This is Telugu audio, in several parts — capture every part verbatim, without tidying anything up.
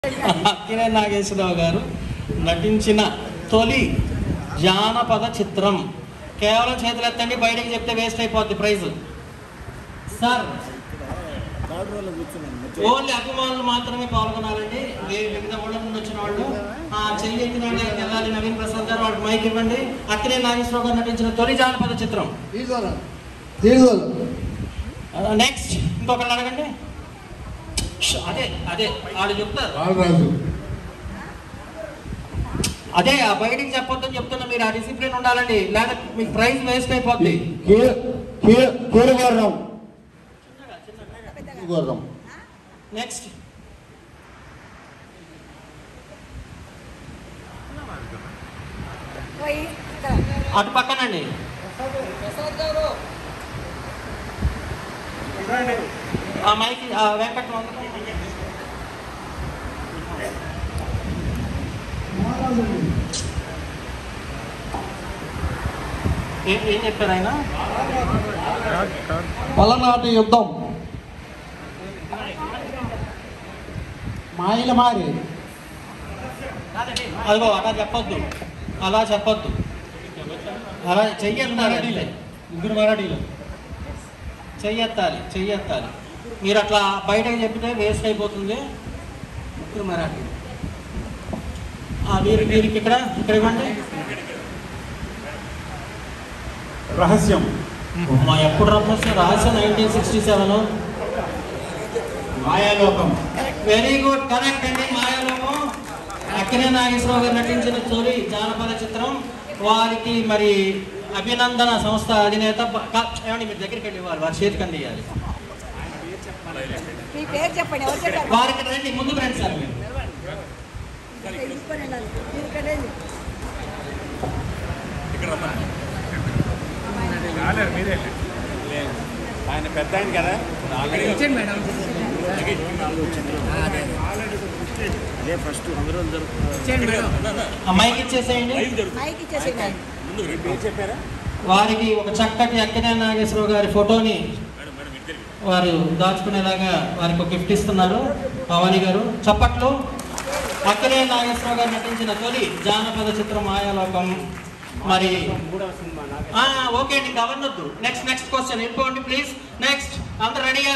అక్కినేని నాగేశ్వరరావు గారు నటించిన తొలి జానపద చిత్రం. కేవలం చేతులు ఎత్తండి, బయటకు చెప్తే వేస్ట్ అయిపోద్ది ప్రైజ్. సార్ ఓన్లీ అభిమానులు మాత్రమే పాల్గొనాలండి. వివిధ ఊళ్ళ నుండి వచ్చిన వాళ్ళు చెల్లి ఎత్తిన వెళ్ళాలి. నవీన్ ప్రసాద్ గారు వాళ్ళకి మైక్ ఇవ్వండి. అక్కినేని నాగేశ్వరరావు గారు నటించిన తొలి జానపద చిత్రం. నెక్స్ట్ ఇంకొకళ్ళు అడగండి. అదే అదే వాళ్ళు చెప్తారు. అదే ఆ బయటికి చెప్పొద్దని చెప్తున్నా. మీరు ఆ డిసిప్లిన్ ఉండాలండి, లేదా మీకు ప్రైజ్ వేస్ట్ అయిపోద్ది. నెక్స్ట్ అటు పక్కనండి. ఆ మైక్ వెంకట ఏం చెప్పారు ఆయన? పలనాటి యుద్ధం మాయల మారి. అదిగో అలా చెప్పొద్దు, అలా చెప్పొద్దు, అలా చెయ్యెత్తాలి. ముగ్గురు మరాఠీలు చెయ్యెత్తాలి చెయ్యెత్తాలి. మీరు అట్లా బయటకు చెప్తే వేస్ట్ అయిపోతుంది. ముగ్గురు మరాఠీలు వీరికి వీరికి ఇక్కడ ఇక్కడ ఇవ్వండి. రహస్యం మా ఎప్పుడు Rahasyam? Rahasyam nineteen sixty seven Mayalokam. Very good, correct అండి. మాయాలోకం అక్కినేని నాగేశ్వరరావు గారు నటించిన తొలి జానపద చిత్రం. వారికి మరి అభినందన సంస్థ అధినేత ఏమండి మీరు దగ్గరికి వెళ్ళి వారు వారి చేతికి అందియాలి. వారికి రండి, ముందుకు రండి సార్. మీరు ఆయన పెద్ద ఆయన కదా. మైక్ ఇచ్చేసేయండి. వారికి ఒక చక్కటి అక్కినేని నాగేశ్వరరావు గారి ఫోటోని వారు దాచుకునేలాగా వారికి ఒక గిఫ్ట్ ఇస్తున్నారు భవానీ గారు. చప్పట్లు. అక్కినేని నాగేశ్వరరావు గారు నటించిన తొలి జానపద చిత్రం మాయాలోకం. మరి ఓకే అండి, గవర్నొద్దు. నెక్స్ట్ నెక్స్ట్ క్వశ్చన్ వెళ్ళిపోండి ప్లీజ్. నెక్స్ట్ అందరు రెడీగా?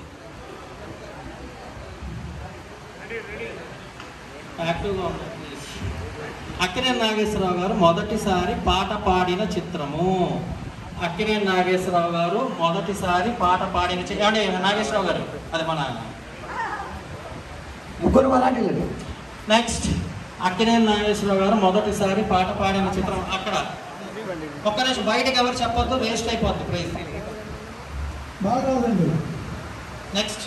యాక్టివ్గా ఉంది ప్లీజ్. అక్కినేని నాగేశ్వరరావు గారు మొదటిసారి పాట పాడిన చిత్రము. అక్కినేని నాగేశ్వరరావు గారు మొదటిసారి పాట పాడిన ఏమండి నాగేశ్వరరావు గారు? అది మన ముగ్గురు మరాఠీలు. నెక్స్ట్ అక్కినేని నాగేశ్వరరావు గారు మొదటిసారి పాట పాడిన చిత్రం. అక్కడ ఒక్క నిమిషం బయటకు ఎవరు చెప్పొద్దు, వేస్ట్ అయిపోద్ది prize. Next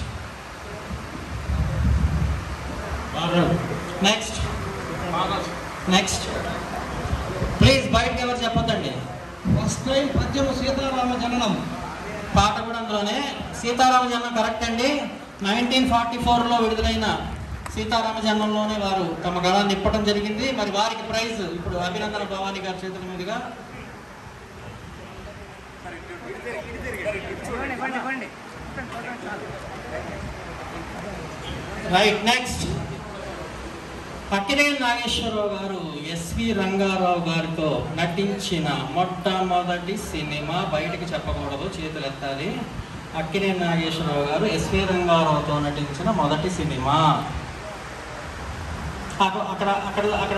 next next please బయటకు ఎవరు చెప్పొద్దండి. ఫస్ట్ టైం పద్యము సీతారామ జననం పాట కూడా అందులోనే. సీతారామ జన్మం కరెక్ట్ అండి. నైన్టీన్ ఫార్టీ ఫోర్లో విడుదలైన సీతారామ జన్మంలోనే వారు తమ గళాన్ని నిప్పడం జరిగింది. మరి వారికి ప్రైజ్ ఇప్పుడు అభినందన భవానీ గారి చేతుల మీదుగా. రైట్. నెక్స్ట్ అక్కినేని నాగేశ్వరరావు గారు ఎస్వి రంగారావు గారితో నటించిన మొట్టమొదటి సినిమా. బయటకు చెప్పకూడదు, చేతులు ఎత్తాలి. అక్కినేని నాగేశ్వరరావు గారు ఎస్వి రంగారావుతో నటించిన మొదటి సినిమా. అక్కడ అక్కడ అక్కడ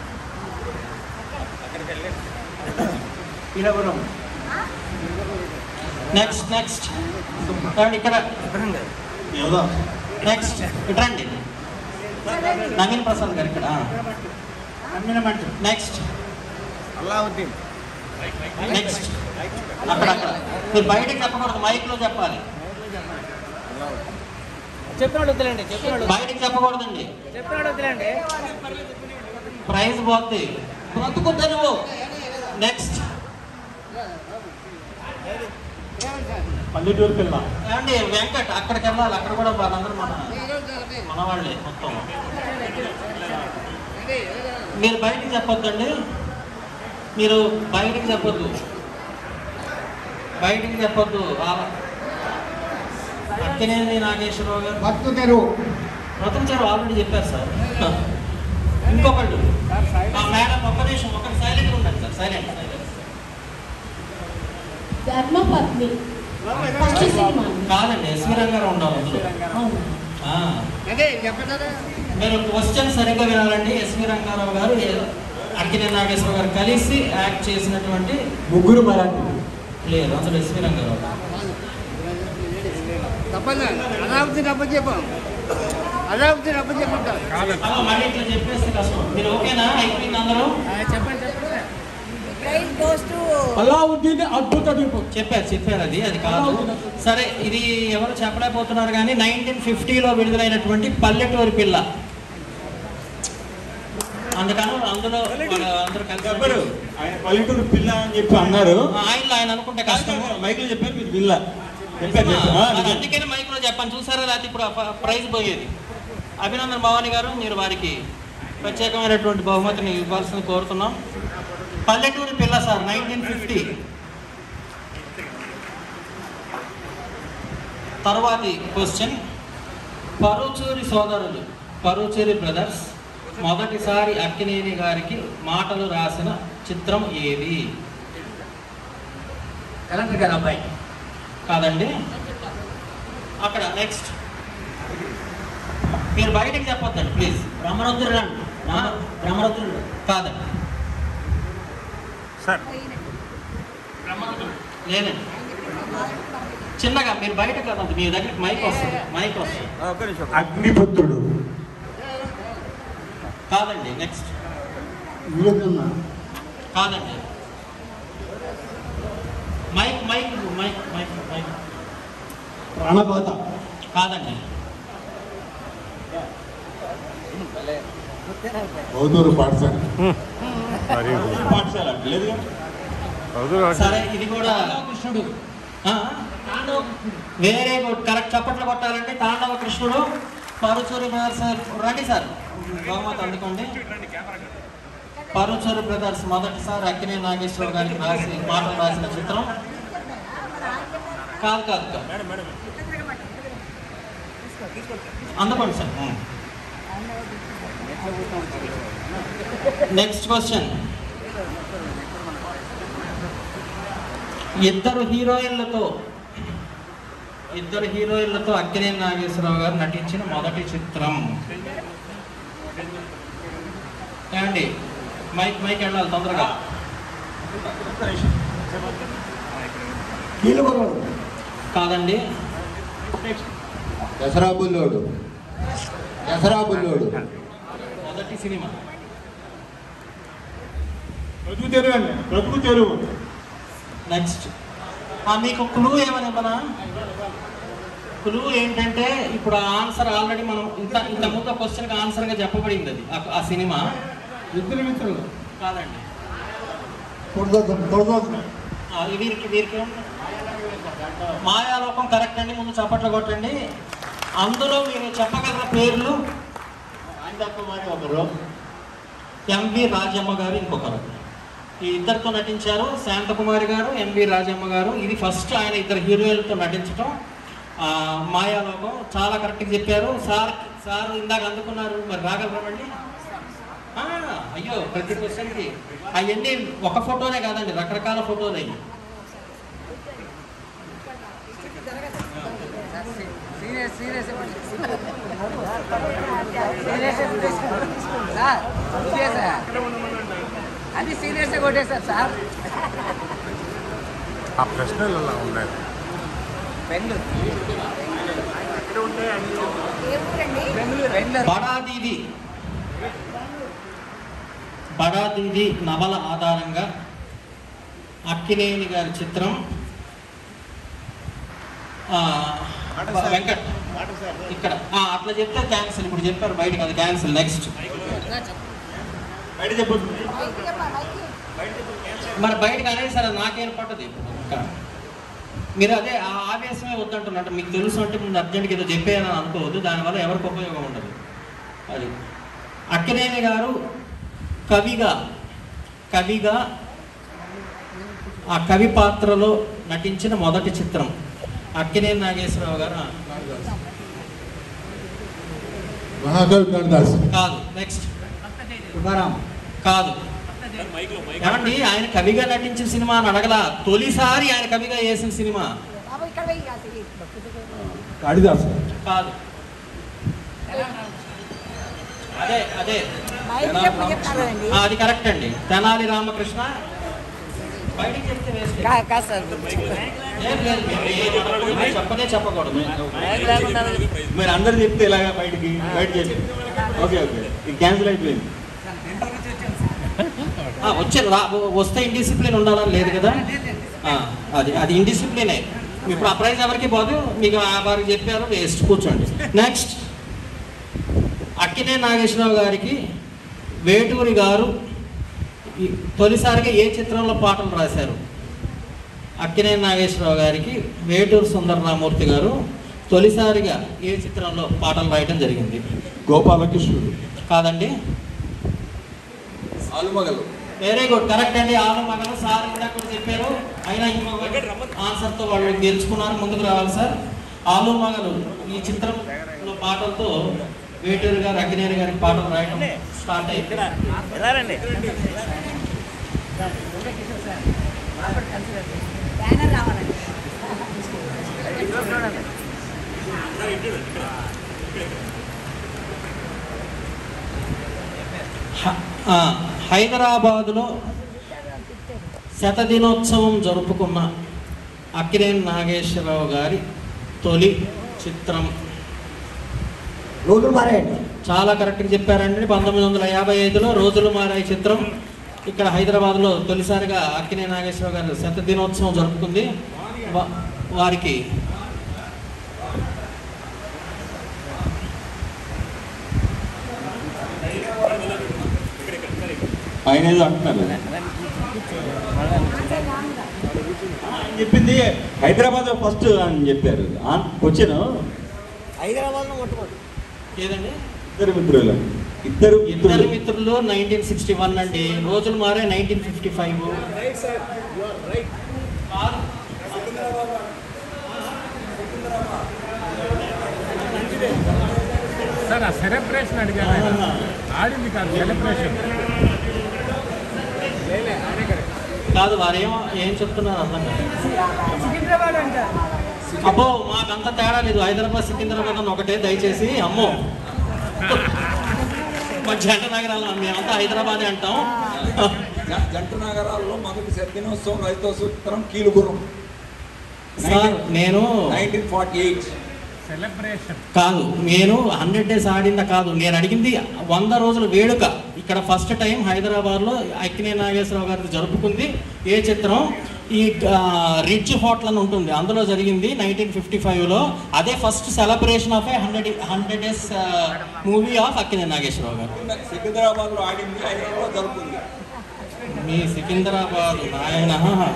ఇడవరం. నెక్స్ట్ నెక్స్ట్ ఇక్కడ నెక్స్ట్ ఇటండి. నవీన్ ప్రసాద్ గారు ఇక్కడ. నెక్స్ట్ అల్లావుద్దీన్. నెక్స్ట్ అక్కడ అక్కడ మీరు బయటకు చెప్పకూడదు, మైక్ లో చెప్పాలి. చెప్పినాడు వద్దులేండి, చెప్పినాడు బయటకు చెప్పకూడదండి, చెప్పినాడు వద్దులేండి. ప్రైజ్ పోద్ది. బ్రతుకుద్దా నువ్వు. నెక్స్ట్ పల్లెటూరు పిల్ల. ఏమండి వెంకట్ అక్కడికి వెళ్ళాలి. అక్కడ కూడా వాళ్ళందరూ మన మన వాళ్ళే మొత్తం. మీరు బయటకు చెప్పొద్దండి, మీరు బయటకు చెప్పొద్దు, బయటకు చెప్పొద్దు. అక్కినేని నాగేశ్వరరావు గారు భక్తు తెరువు రతన్ ఆల్రెడీ చెప్పారు సార్. ఇంకొకళ్ళు మేడం ఒక్క నిమిషం ఒకటి సైలెంట్ ఉండండి sir. Silent silent Dharmapatni first cinema కాదండి, ఎస్వి రంగారావు ఉండాలి అందులో. మీరు క్వశ్చన్ సరిగ్గా వినాలండి. ఎస్వి రంగారావు గారు అక్కినేని నాగేశ్వరరావు గారు కలిసి యాక్ట్ చేసినటువంటి ముగ్గురు మరాఠీ లేదు అందులో ఎస్వి రంగారావు. మళ్ళీ ఇట్లా చెప్పేస్తే కష్టం. మీరు ఓకేనా? అయిపోయింది అందరూ అలావుద్దీన్ అద్భుత దీపం చెప్పారు చెప్పారు అది అది కాదు. సరే, ఇది ఎవరు చెప్పలేకపోతున్నారు కానీ నైన్టీన్ ఫిఫ్టీలో విడుదలైనటువంటి పల్లెటూరి పిల్ల. అందుకని అందులో అందరూ కలిసి ఆయన పల్లెటూరు పిల్ల అని చెప్పి అన్నారు. ఆయన ఆయన అనుకుంటే కష్టం. మైకులు చెప్పారు మీరు పిల్ల అందుకని మైక్లో చెప్పాను చూసారా, లేకపోతే ఇప్పుడు ప్రైజ్ పోయేది. అభినందన్ భవాని గారు, మీరు వారికి ప్రత్యేకమైనటువంటి బహుమతిని ఇవ్వాల్సింది కోరుతున్నాం. Palleturi Pilla sir, nineteen fifty. తర్వాతి క్వశ్చన్, పరుచూరి సోదరులు పరుచూరి బ్రదర్స్ మొదటిసారి అక్కినేని గారికి మాటలు రాసిన చిత్రం ఏది? కలెక్టర్ గారు అబ్బాయి కాదండి. అక్కడ నెక్స్ట్ మీరు బయటకు చెప్పొద్దండి ప్లీజ్. బ్రహ్మరుద్రుడు బ్రహ్మరుద్రుడు కాదండి సార్. లేదండి, చిన్నగా మీరు బయటకు రాదండి. మీ దగ్గరికి మైక్ వస్తుంది, మైక్ వస్తుంది. అగ్నిపుత్రుడు కాదండి. నెక్స్ట్ కాదండి. Mike mike mike mike mike ప్రాణపాత కాదండి. బౌద్ధూరు పాఠశాల పాఠశాల లేదు. సరే, ఇది కూడా కృష్ణుడు. Very good, correct. చప్పట్లు కొట్టాలంటే తాండవ కృష్ణుడు. పరుచూరి బ్రదర్స్ రండి సార్, బహుమతి అందుకోండి. పరుచూరి బ్రదర్స్ మొదటిసారి అక్కినేని నాగేశ్వరరావు గారికి రాసి మాటలు రాసిన చిత్రం కాదు కాదు కాదు అందుకోండి సార్. నెక్స్ట్ క్వశ్చన్, ఇద్దరు హీరోయిన్లతో ఇద్దరు హీరోయిన్లతో అక్కినేని నాగేశ్వరరావు గారు నటించిన మొదటి చిత్రం ఏమండి? మైక్ మైక్ వెళ్ళాలి తొందరగా. కాదండి. దసరా బుల్లోడు దసరా బుల్లోడు మొదటి సినిమా బ్రతుకు తెరువు అండి, బ్రతుకు తెరువు. నెక్స్ట్ మీకు క్లూ ఏమని మన క్లూ ఏంటంటే, ఇప్పుడు ఆ ఆన్సర్ ఆల్రెడీ మనం ఇంత ఇంత ముందు క్వశ్చన్కి ఆన్సర్గా చెప్పబడింది. అది ఆ సినిమా ఇద్దరు మిత్రులు కాదండి. తొడదోసం వీరికి వీరికి మాయాలోకం కరెక్ట్ అండి. ముందు చప్పట్లు కొట్టండి. అందులో మీరు చెప్పగల పేర్లు శాంతకుమారి ఒకరు, ఎంవి రాజమ్మ గారు ఇంకొకరు. ఈ ఇద్దరితో నటించారు, శాంతకుమారి గారు, ఎంవి రాజమ్మ గారు. ఇది ఫస్ట్ ఆయన ఇద్దరు హీరోయిన్లతో నటించడం. మాయాలోకం చాలా కరెక్ట్గా చెప్పారు సార్. సార్ ఇందాక అందుకున్నారు, మరి రాగలరామండి? అయ్యో, ప్రతి క్వశ్చన్కి అవన్నీ ఒక ఫోటోనే కాదండి, రకరకాల ఫోటోలు అయ్యి. అది సీరియస్గా కొట్టేశారు సార్. ఆ ప్రశ్నలు అలా ఉన్నాయి. బడా దీది బడా దీది నవల ఆధారంగా అక్కినేని గారి చిత్రం వెంకట్. ఇక్కడ అట్లా చెప్తే క్యాన్సిల్. ఇప్పుడు చెప్పారు బయటకు, అది క్యాన్సిల్. నెక్స్ట్ బయట చెప్పొద్దు. మరి బయటకు అనేది సరే నాకేం పట్టదు. ఇప్పుడు ఇంకా మీరు అదే ఆ ఆవేశమే వద్దంటున్నట్టు మీకు తెలుసు అంటే ముందు అర్జెంట్గా ఏదో చెప్పేయని అనుకోవద్దు. దానివల్ల ఎవరికి ఉపయోగం ఉండదు. అది అక్కినేని గారు కవిగా కవిగా ఆ కవి పాత్రలో నటించిన మొదటి చిత్రం అక్కినేని నాగేశ్వరరావు గారు. మహాకవి కాళిదాసు. కాదు. నెక్స్ట్. తుకారాం. కాదు. ఏమండి ఆయన కవిగా నటించిన సినిమా అని అడగలా, తొలిసారి ఆయన కవిగా వేసిన సినిమా. కాళిదాసు. కాదు. అదే అదే ఆ, అది కరెక్ట్ అండి. తెనాలి రామకృష్ణ. బయటికి చెప్తే వేస్ట్. ఏం లేదు, మీరు ఏం అడగకూడదు, మీరు చెప్పనే చెప్పకూడదు. మీరు అందరు చెప్తే ఇలాగా బయటికి బయట చెప్పి ఓకే ఓకే ఇది క్యాన్సిల్ అయిపోయింది. ఆ, వచ్చే రా వస్తే ఇండిసిప్లిన్ ఉండాలని లేదు కదా. ఆ, అది అది ఇండిసిప్లినే. ఇప్పుడు ఆ ప్రైజ్ ఎవరికి పోదు, మీకు ఆ వారికి చెప్పారు, వేస్ట్. కూర్చోండి. నెక్స్ట్. అక్కినే నాగేశ్వరరావు గారికి వేటూరి గారు ఈ తొలిసారిగా ఏ చిత్రంలో పాటలు రాశారు? అక్కినే నాగేశ్వరరావు గారికి వేటూరు సుందరరామూర్తి గారు తొలిసారిగా ఏ చిత్రంలో పాటలు రాయటం జరిగింది? గోపాలకృష్ణుడు. కాదండి. ఆలుమగలు. వెరీ గుడ్, కరెక్ట్ అండి. ఆలు మగలు సార్ కూడా కూడా చెప్పారు. అయినా ఇంకొక ఆన్సర్తో వాళ్ళు గెలుచుకున్నారు. ముందుకు రావాలి సార్. ఆలు మగలు ఈ చిత్రంలో పాటలతో వేటూరు గారు అక్కినేని గారికి పాటలు రాయడం స్టార్ట్ అయింది. హైదరాబాదులో శతదినోత్సవం జరుపుకున్న అక్కినేని నాగేశ్వరరావు గారి తొలి చిత్రం. రోజులు మారాయండి. చాలా కరెక్ట్గా చెప్పారండి. పంతొమ్మిది వందల యాభై ఐదులో రోజులు మారాయి చిత్రం ఇక్కడ హైదరాబాద్లో తొలిసారిగా అక్కినేని నాగేశ్వరరావు గారు శతదినోత్సవం జరుపుకుంది. వారికి ఆయన ఏదో అంటున్నారు. ఆయన చెప్పింది హైదరాబాద్ ఫస్ట్ అని చెప్పారు. వచ్చాను హైదరాబాద్లో మొట్టమొదటి ఏదండి? ఇద్దరు మిత్రులు ఇద్దరు ఇద్దరు మిత్రులు నైన్టీన్ సిక్స్టీ వన్ అండి. రోజులు మారే నైన్టీన్ ఫిఫ్టీ ఫైవ్. సార్ ఆ సెలబ్రేషన్ అడిగారు, ఆడింది కాదు సెలబ్రేషన్ కాదు. వారేమో ఏం చెప్తున్నారు అర్థం కాదు. సికింద్రాబాద్ అంటారు. అబ్బో మాకంత తేడా లేదు. హైదరాబాద్ సికింద్రాబాద్ అని ఒకటే దయచేసి. అమ్మో మా జంట నగరాలు మేమంతా హైదరాబాదే అంటాం. జంట నగరాల్లో మొదటి శతదినోత్సవం రైతోత్సవం కీలుగురం సార్ నేను నైన్టీన్ ఫార్టీ ఎయిట్ సెలబ్రేషన్ కాదు, నేను హండ్రెడ్ డేస్ ఆడిందా కాదు, నేను అడిగింది వంద రోజుల వేడుక. ఇక్కడ ఫస్ట్ టైం హైదరాబాద్లో అక్కినేని నాగేశ్వరరావు గారికి జరుపుకుంది ఏ చిత్రం? ఈ రిచ్ హోటల్ అని ఉంటుంది, అందులో జరిగింది నైన్టీన్ ఫిఫ్టీ ఫైవ్లో. అదే first celebration of a hundred hundred days movie of Akkineni Nageswararao గారు. సికింద్రాబాద్లో ఆడింది, హైదరాబాద్ జరుపుకుంది. మీ సికింద్రాబాద్ నాయన.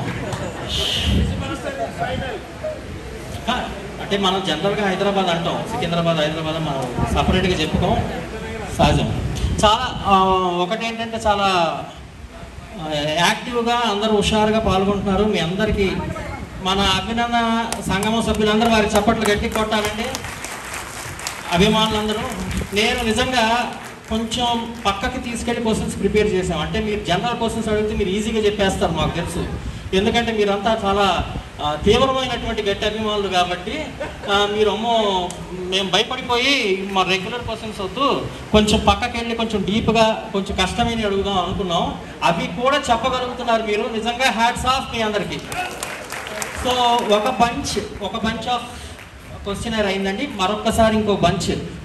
అంటే మనం జనరల్గా హైదరాబాద్ అంటాం, సికింద్రాబాద్ హైదరాబాద్ మనం సపరేట్గా చెప్పుకోం, సహజం. చాలా ఒకటేంటంటే చాలా యాక్టివ్గా అందరూ హుషారుగా పాల్గొంటున్నారు. మీ అందరికీ మన అభినందన సంగమం సభ్యులందరూ వారికి చప్పట్లు గట్టి కొట్టాలండి. అభిమానులందరూ. నేను నిజంగా కొంచెం పక్కకి తీసుకెళ్ళి క్వశ్చన్స్ ప్రిపేర్ చేసాం. అంటే మీరు జనరల్ క్వశ్చన్స్ అడిగితే మీరు ఈజీగా చెప్పేస్తారు మాకు తెలుసు, ఎందుకంటే మీరంతా చాలా తీవ్రమైనటువంటి గట్టి అభిమానులు కాబట్టి. మీరు అమ్మో మేము భయపడిపోయి మా రెగ్యులర్ క్వశ్చన్స్ వద్దు, కొంచెం పక్కకి వెళ్ళి కొంచెం డీప్గా కొంచెం కష్టమైన అడుగుదాం అనుకున్నాం. అవి కూడా చెప్పగలుగుతున్నారు మీరు, నిజంగా హ్యాట్స్ ఆఫ్ మీ అందరికీ. సో ఒక బంచ్ ఒక బంచ్ ఆఫ్ క్వశ్చనర్ అయిందండి. మరొకసారి ఇంకో బంచ్